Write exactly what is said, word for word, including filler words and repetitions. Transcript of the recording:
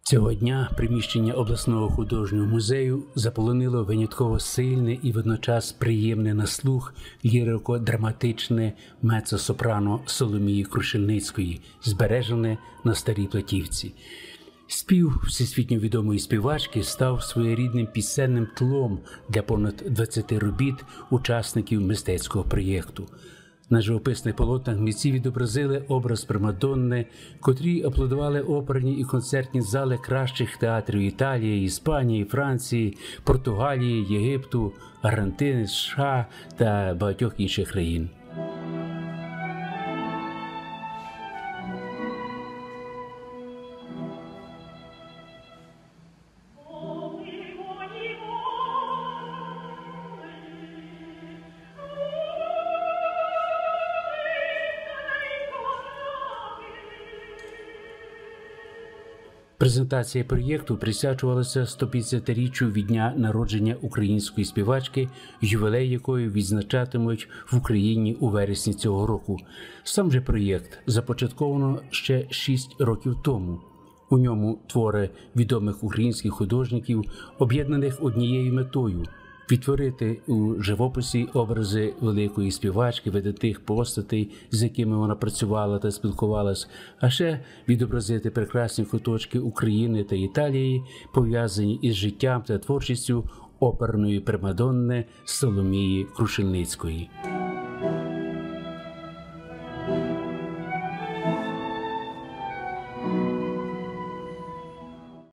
Цього дня приміщення обласного художнього музею заполонило винятково сильне і водночас приємне на слух лірико-драматичне меццо-сопрано Соломії Крушельницької, збережене на старій платівці. Спів всесвітньо відомої співачки став своєрідним пісенним тлом для понад двадцяти робіт учасників мистецького проєкту. На живописних полотнах митці відобразили образ Примадонни, котрі аплодували оперні і концертні зали кращих театрів Італії, Іспанії, Франції, Португалії, Єгипту, Аргентини, США та багатьох інших країн. Презентація проєкту присвячувалася сто п'ятдесятиріччю від дня народження української співачки, ювілей якої відзначатимуть в Україні у вересні цього року. Сам же проєкт започатковано ще шість років тому. У ньому твори відомих українських художників, об'єднаних однією метою – відтворити у живописі образи великої співачки, видатних постатей, з якими вона працювала та спілкувалась, а ще відобразити прекрасні куточки України та Італії, пов'язані із життям та творчістю оперної примадонни Соломії Крушельницької.